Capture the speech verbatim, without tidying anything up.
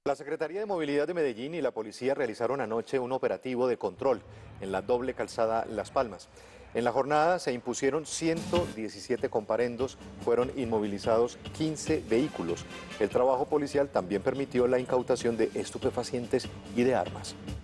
La Secretaría de Movilidad de Medellín y la policía realizaron anoche un operativo de control en la doble calzada Las Palmas. En la jornada se impusieron ciento diecisiete comparendos, fueron inmovilizados quince vehículos. El trabajo policial también permitió la incautación de estupefacientes y de armas.